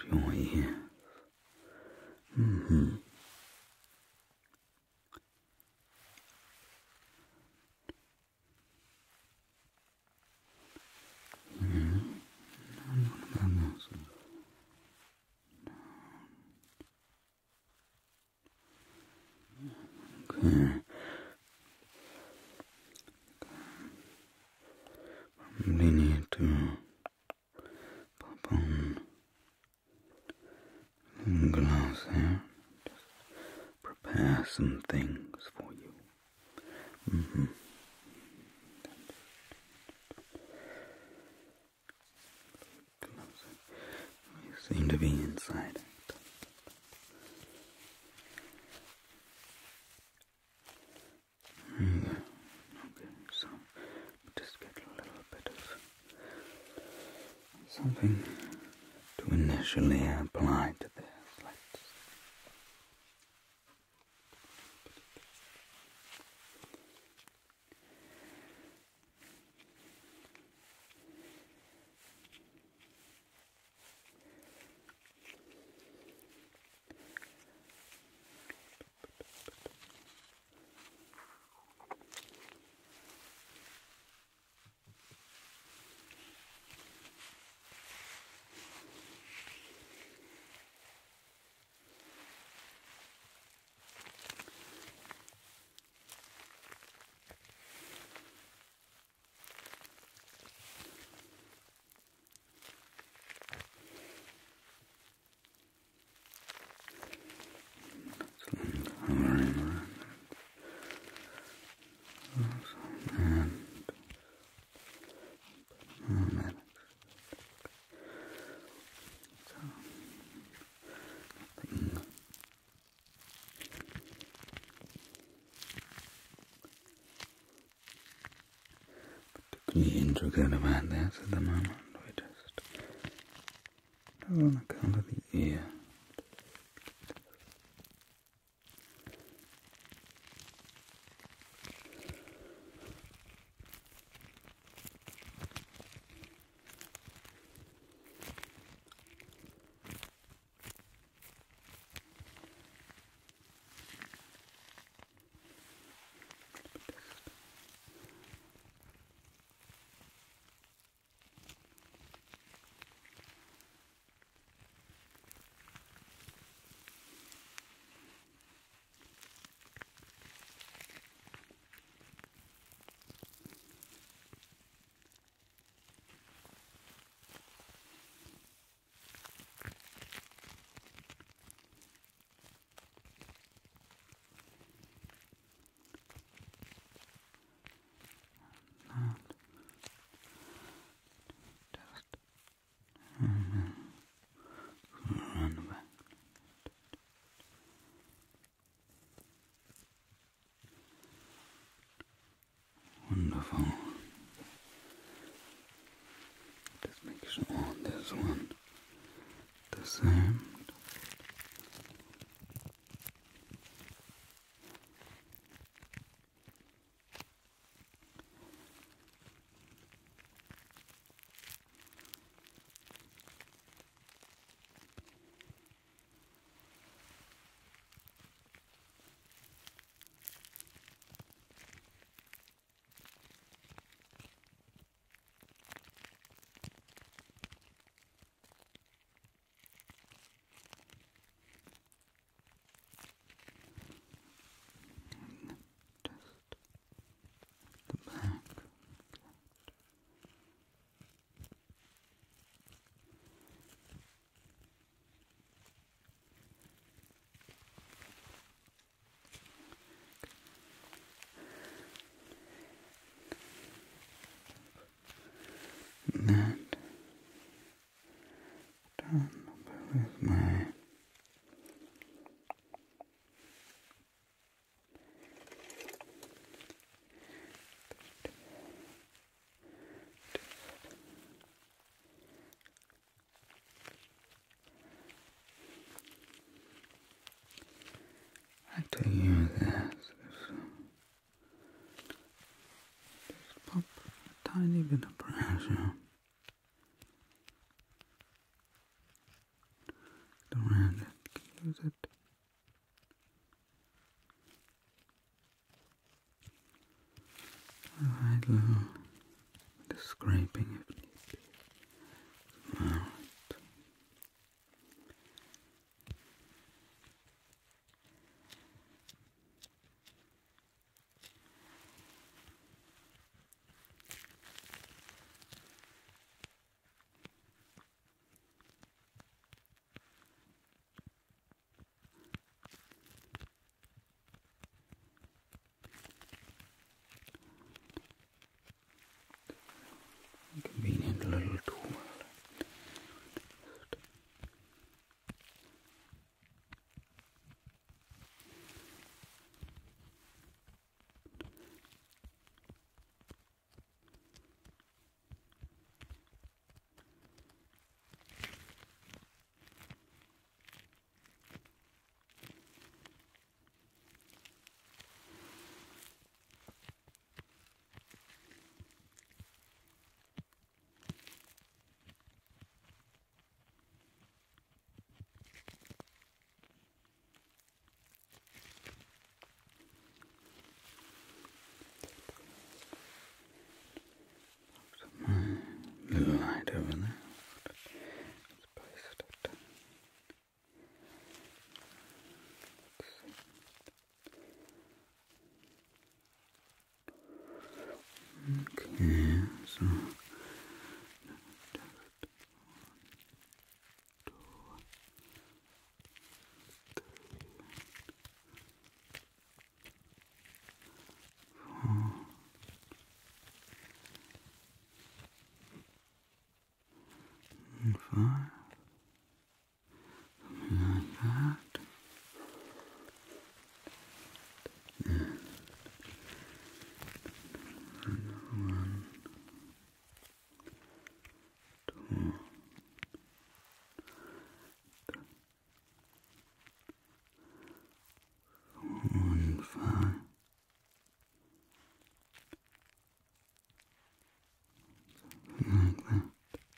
your ears. Mm-hmm. Okay. Probably need to pop on some glass here. Just prepare some things for you. Mm-hmm. We seem to be inside. There you go. Okay, so just get a little bit of something to initially apply to this. Particularly intricate about this at the moment. We just don't want to cover the ear. Around the back. Wonderful. Just make sure this one the same. That done with my I tell you this, just pop a tiny bit of pressure Is it? Alright, little bit of scraping if need be. Alright. Convenient little tool. Little light over there. Let's place it. Okay, so and 5, something like that. Yeah. And 1, 2, 1, 5. Something like that.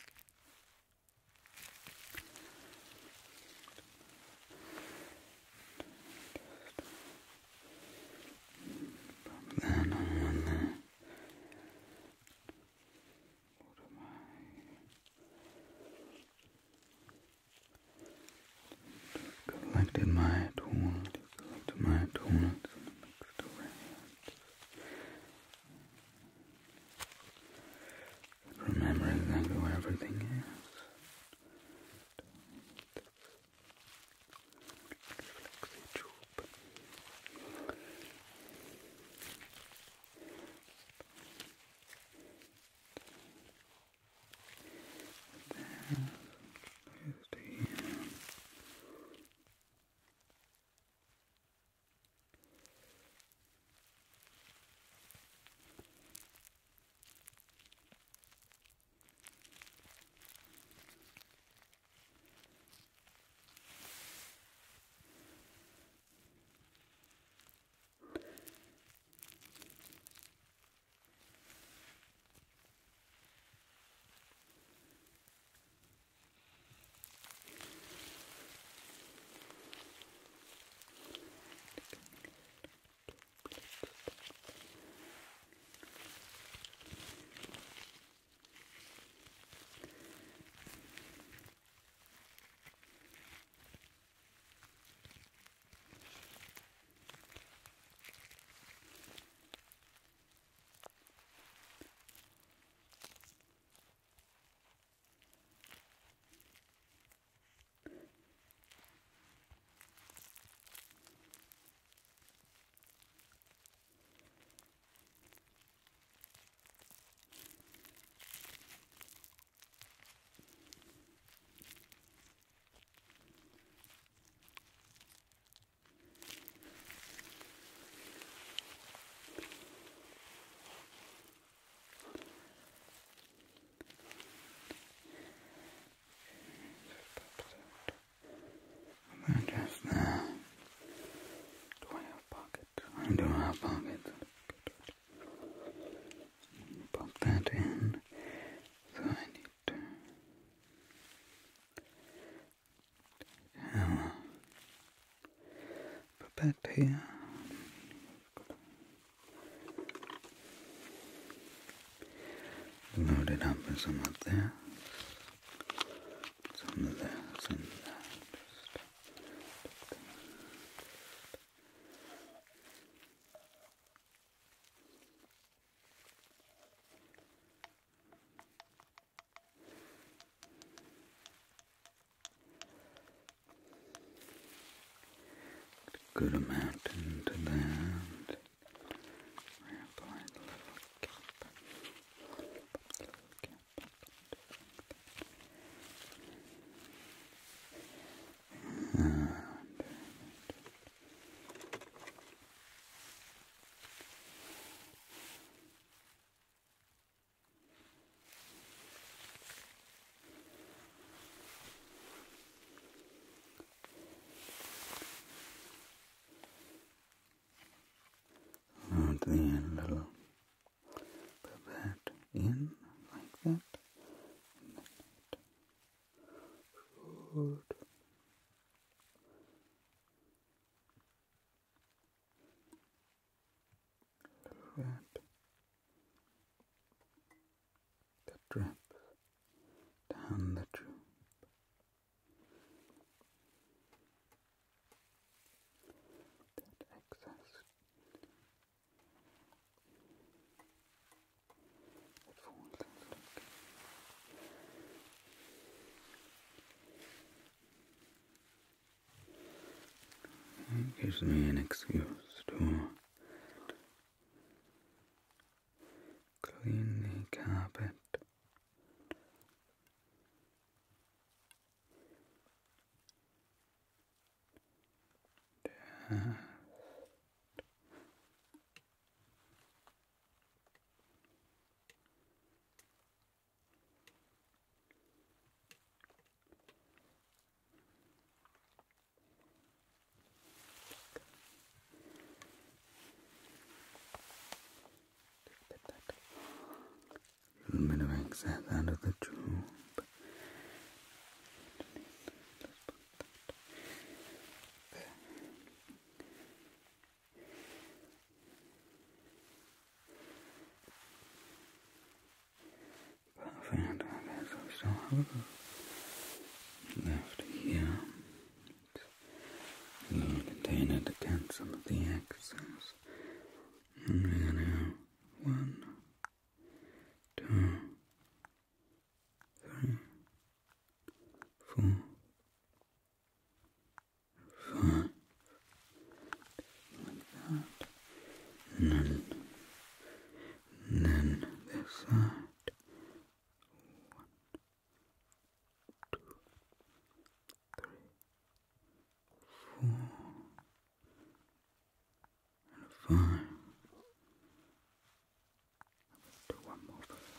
Then on there. Collected my tools. Collected my tools. Mixed around. Remember exactly where everything is. bed here. Load it up with some of this, some of this, and that. Good amount into that. Apply the little cap. Load the little pipette in like that. Good. Red. That drips down the tube. That excess. It falls asleep. It gives me an excuse to clean the carpet. A little bit of excess out of the tube. Perfect. Okay, so we still have a little left here. A little container to count some of the excess. And we're gonna 1, 2, 3, 4, 5, like that. And then this side. 1, 2, 3, 4, and 5. Do one more.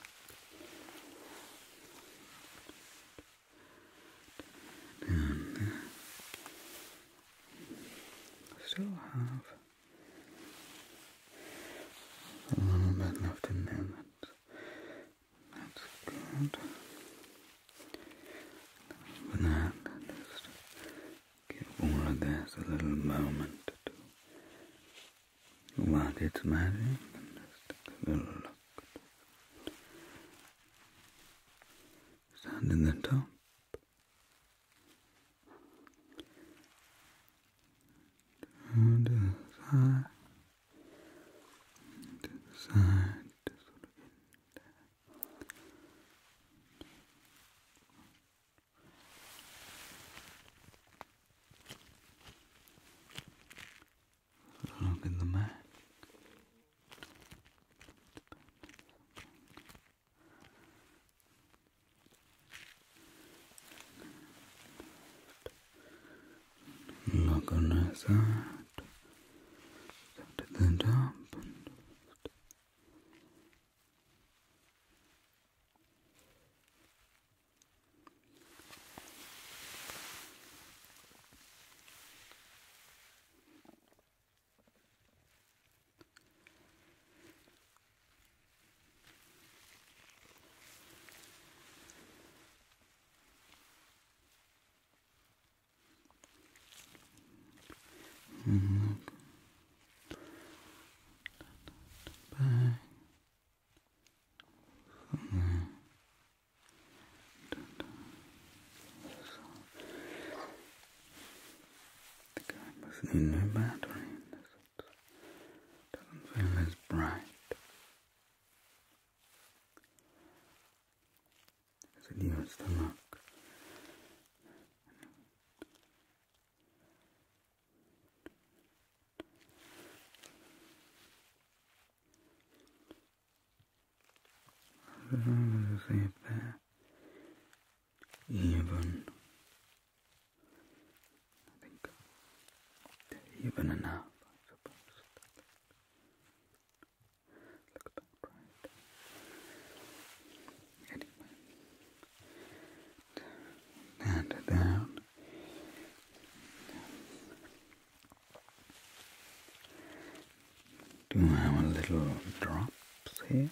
Down there. Still have a little bit left in there. That's good. With that, just give all of this a little moment to work its magic and just take a little look. Start in the top. To the side. To the side. Just sort of in there. Look in the back. Look on the side. Step to the top. need new battery. Doesn't feel as bright as it used to look. Let's see if they're even. I think they're even enough, I suppose. Look at that bright. Anyway, stand it down. Do our little drops here.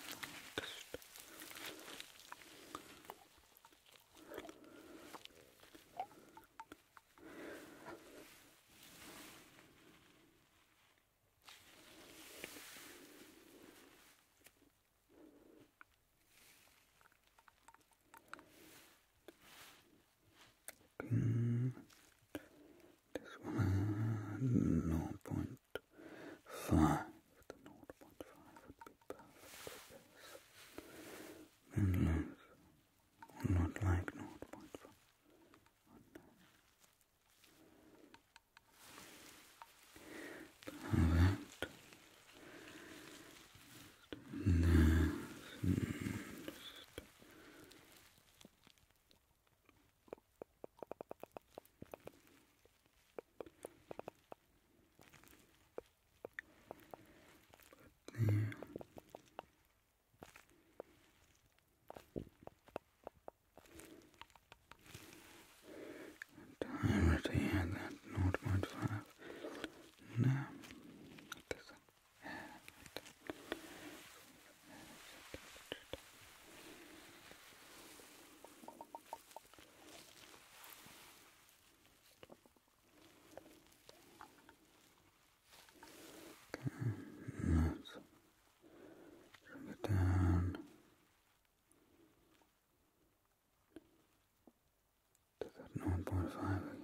This one, 0.5. The 0.5 would be perfect for this. And loose, not like 0.5. Perfect. Timer here, that 0.5. Now, this let's bring it down to that 0.5 again.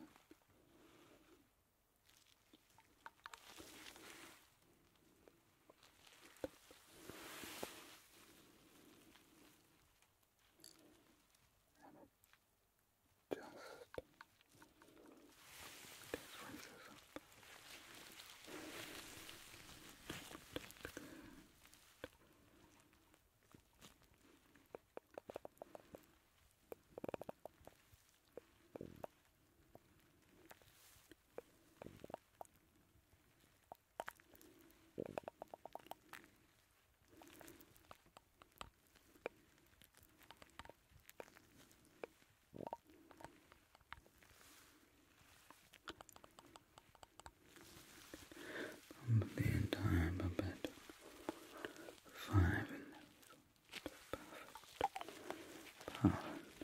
The entire bed. 5 in there. Perfect. Perfect.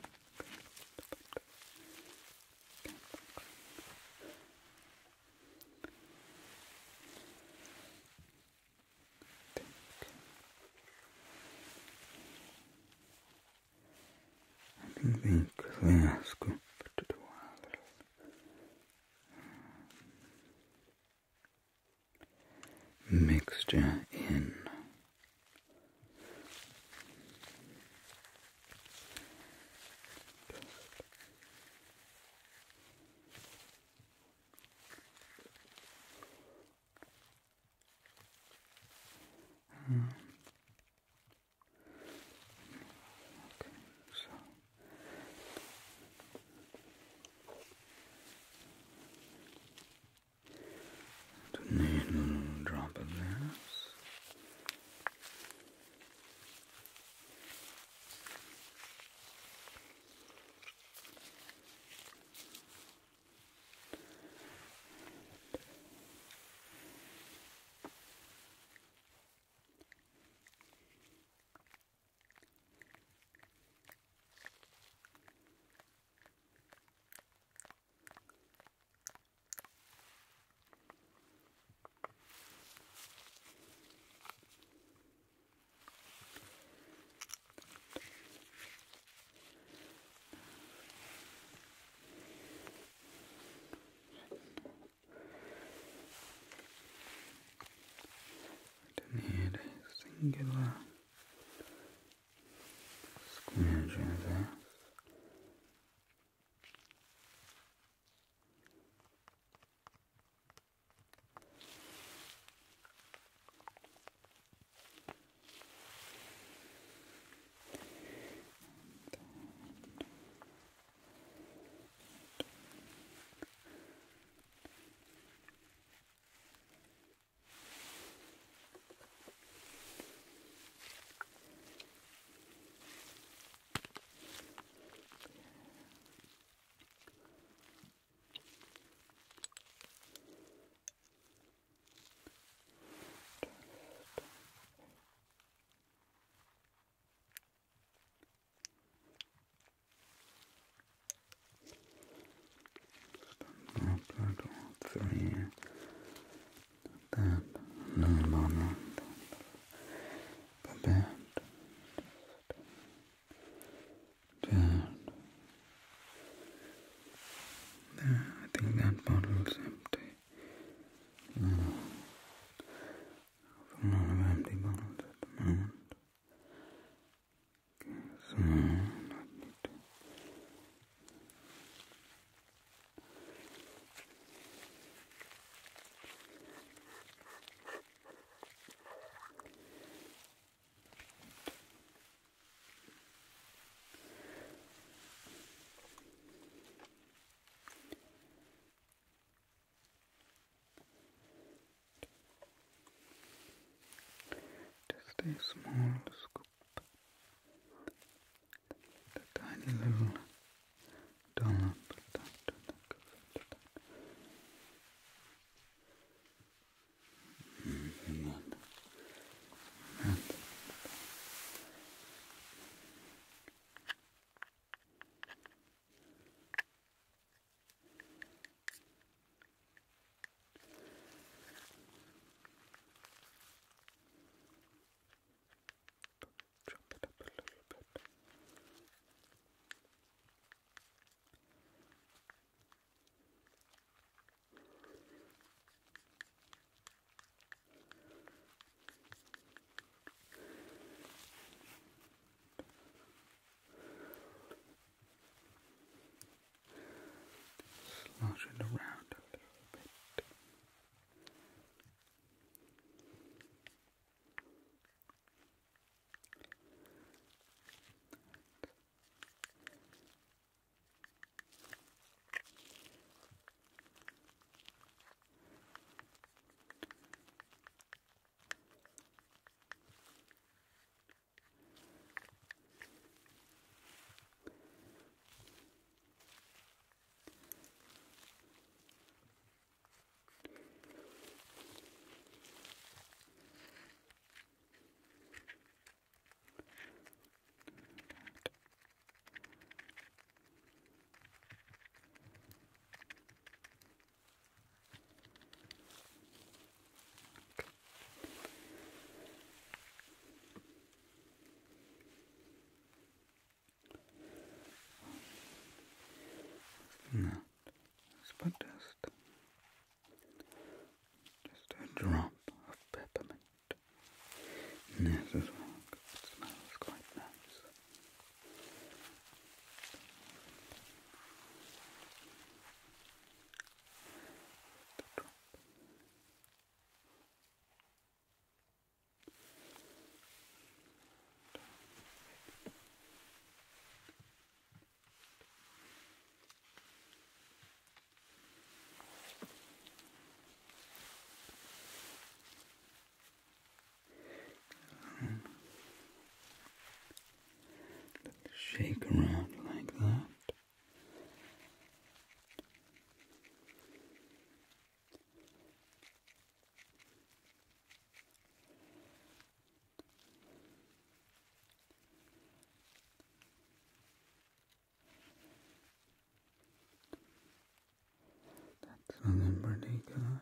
I think the clear scoop to do our little mixture in. Okay, so need a little drop of this. give a squinch of this. Three, that, little bottle, pipette, just there. I think that bottle's empty. A lot of empty bottles at the moment. Okay, so I need to just a small scoop, the tiny little dollop that goes into that. And then that. Chop it up a little bit. Slosh it around a little bit. No, but just a drop of peppermint in this as well, because it smells quite nice. The drop. Shake around like that. That's looking pretty good.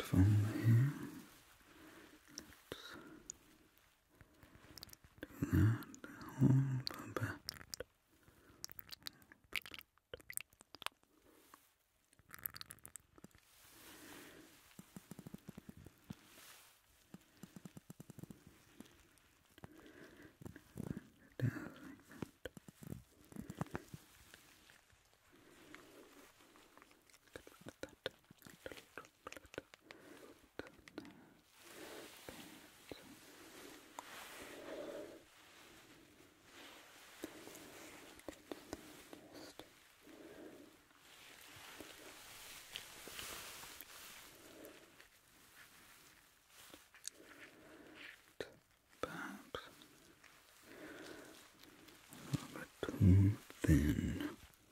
from here. Let's do that all back. Perhaps a little bit too thin.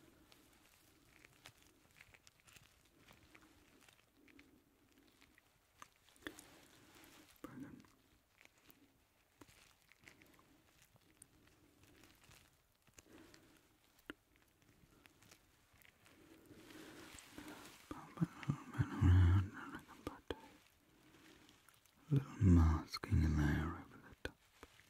Around, and I can put a little masking layer over the top.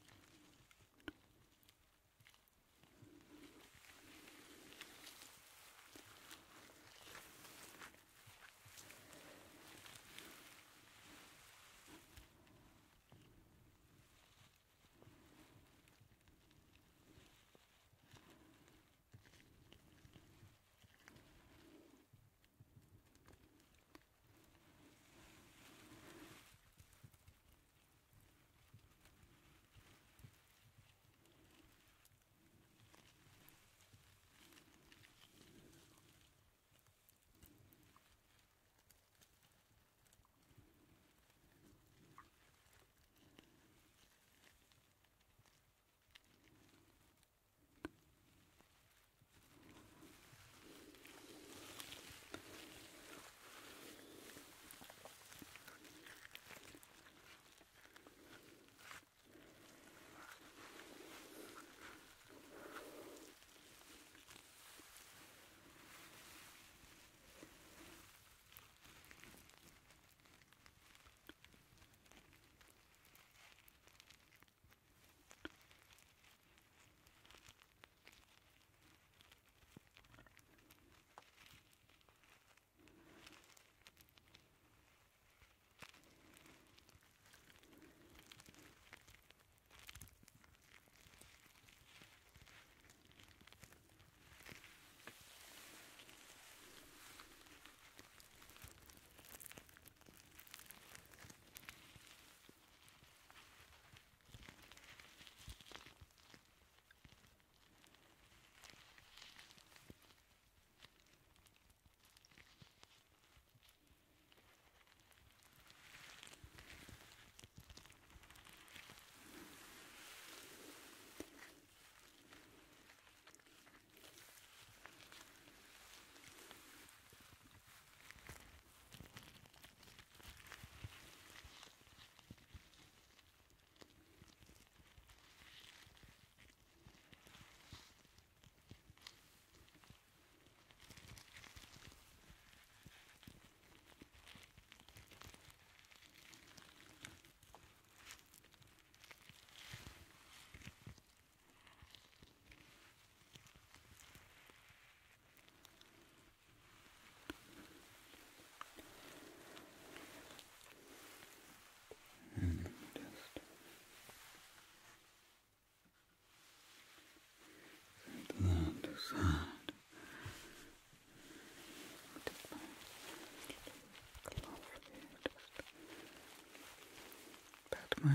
My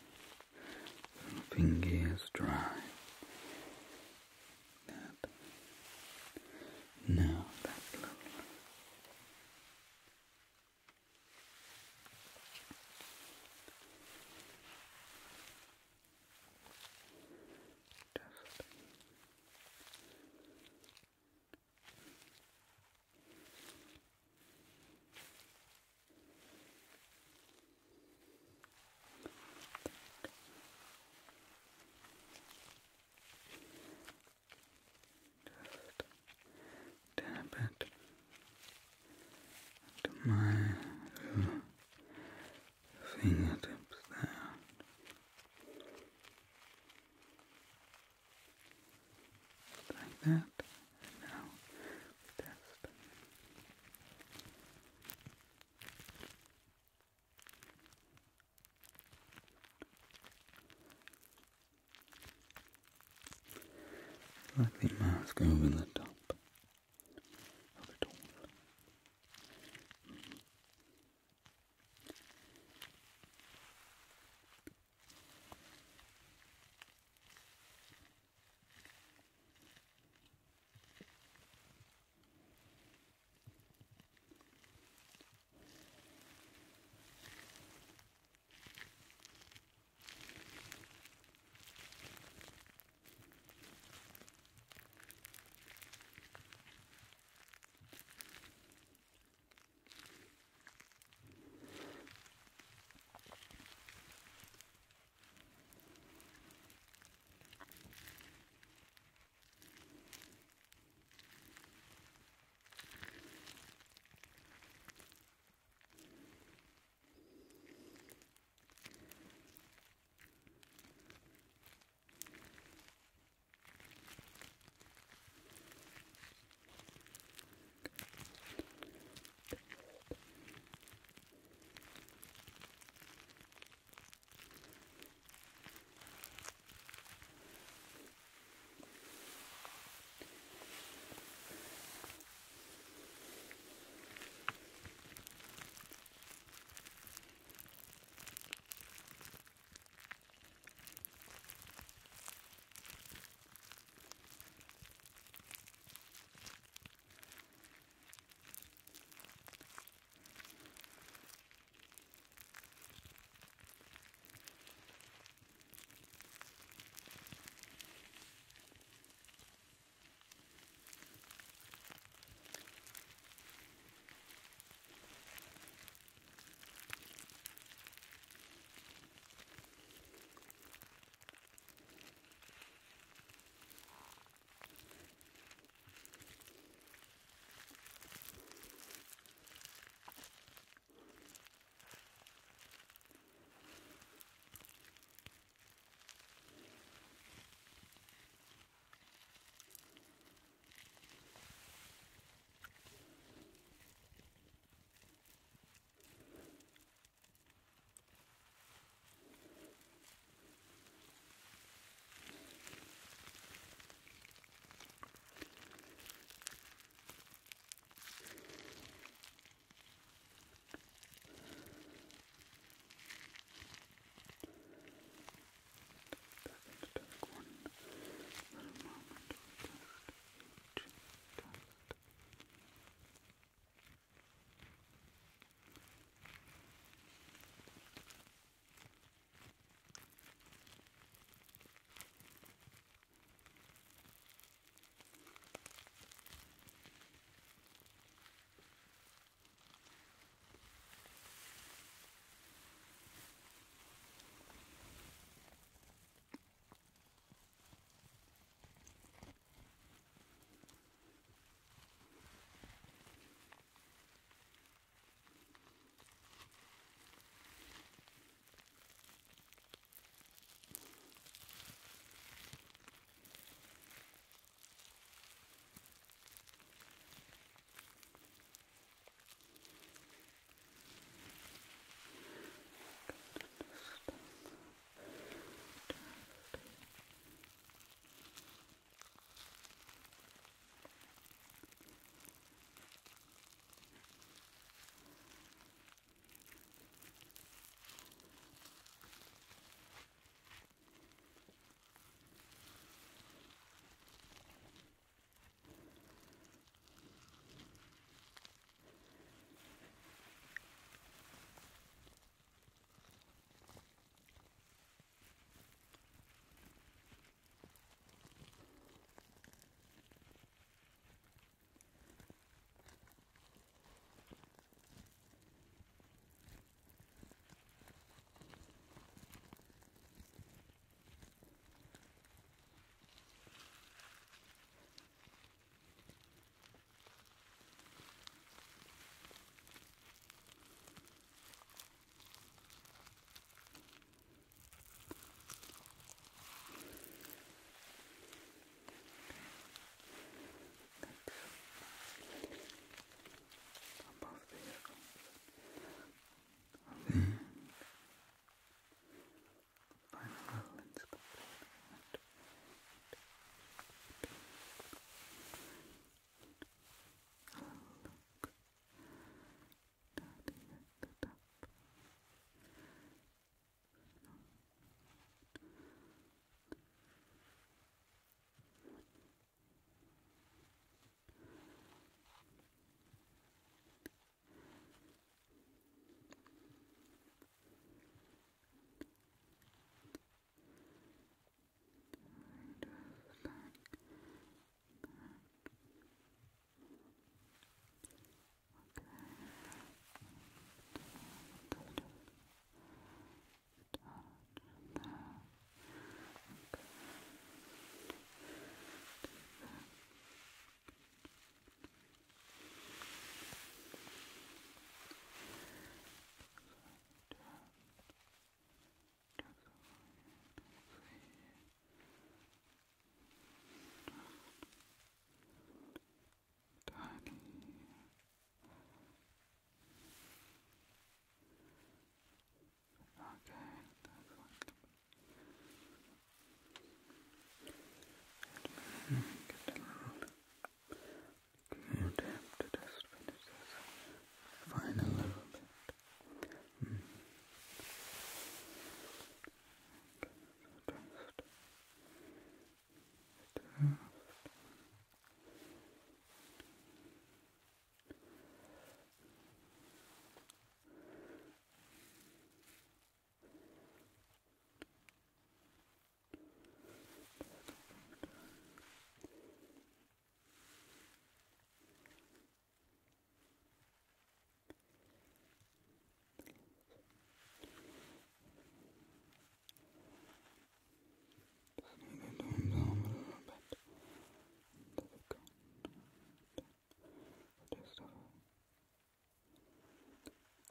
fingers dry. That. Now that little. Dab it to my slightly mask over the top of it all.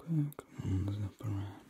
quick, unzip around.